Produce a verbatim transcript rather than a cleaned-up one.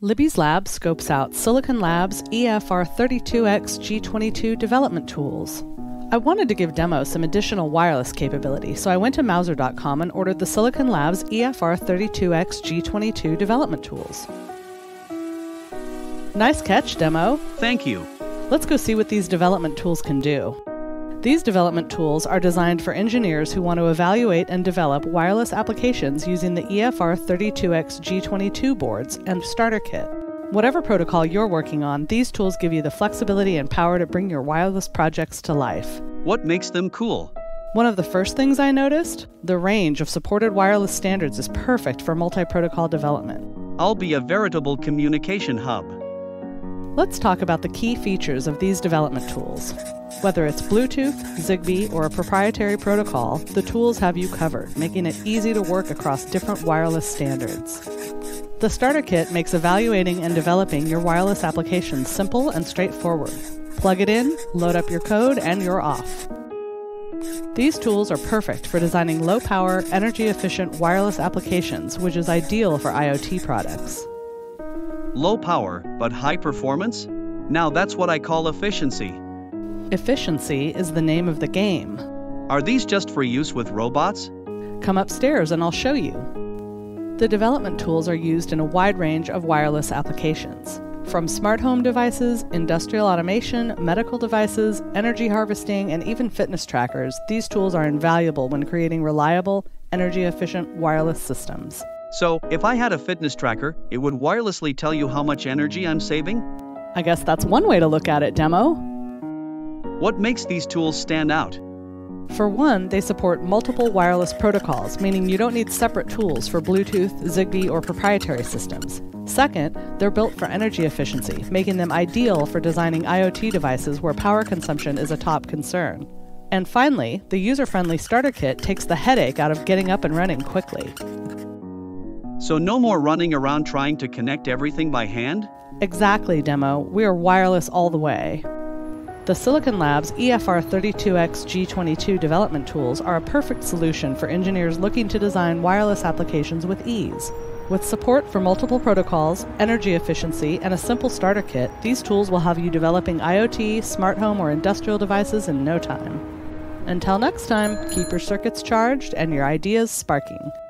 Libby's lab scopes out Silicon Labs E F R thirty-two X G twenty-two development tools. I wanted to give Demo some additional wireless capability, so I went to Mouser dot com and ordered the Silicon Labs E F R thirty-two X G twenty-two development tools. Nice catch, Demo. Thank you. Let's go see what these development tools can do. These development tools are designed for engineers who want to evaluate and develop wireless applications using the E F R thirty-two X G twenty-two boards and starter kit. Whatever protocol you're working on, these tools give you the flexibility and power to bring your wireless projects to life. What makes them cool? One of the first things I noticed, the range of supported wireless standards is perfect for multi-protocol development. I'll be a veritable communication hub. Let's talk about the key features of these development tools. Whether it's Bluetooth, Zigbee, or a proprietary protocol, the tools have you covered, making it easy to work across different wireless standards. The starter kit makes evaluating and developing your wireless applications simple and straightforward. Plug it in, load up your code, and you're off. These tools are perfect for designing low-power, energy-efficient wireless applications, which is ideal for IoT products. Low power, but high performance? Now that's what I call efficiency. Efficiency is the name of the game. Are these just for use with robots? Come upstairs and I'll show you. The development tools are used in a wide range of wireless applications. From smart home devices, industrial automation, medical devices, energy harvesting, and even fitness trackers, these tools are invaluable when creating reliable, energy-efficient wireless systems. So, if I had a fitness tracker, it would wirelessly tell you how much energy I'm saving? I guess that's one way to look at it, Demo. What makes these tools stand out? For one, they support multiple wireless protocols, meaning you don't need separate tools for Bluetooth, Zigbee, or proprietary systems. Second, they're built for energy efficiency, making them ideal for designing IoT devices where power consumption is a top concern. And finally, the user-friendly starter kit takes the headache out of getting up and running quickly. So no more running around trying to connect everything by hand? Exactly, Demo. We are wireless all the way. The Silicon Labs E F R thirty-two X G twenty-two development tools are a perfect solution for engineers looking to design wireless applications with ease. With support for multiple protocols, energy efficiency, and a simple starter kit, these tools will have you developing IoT, smart home, or industrial devices in no time. Until next time, keep your circuits charged and your ideas sparking.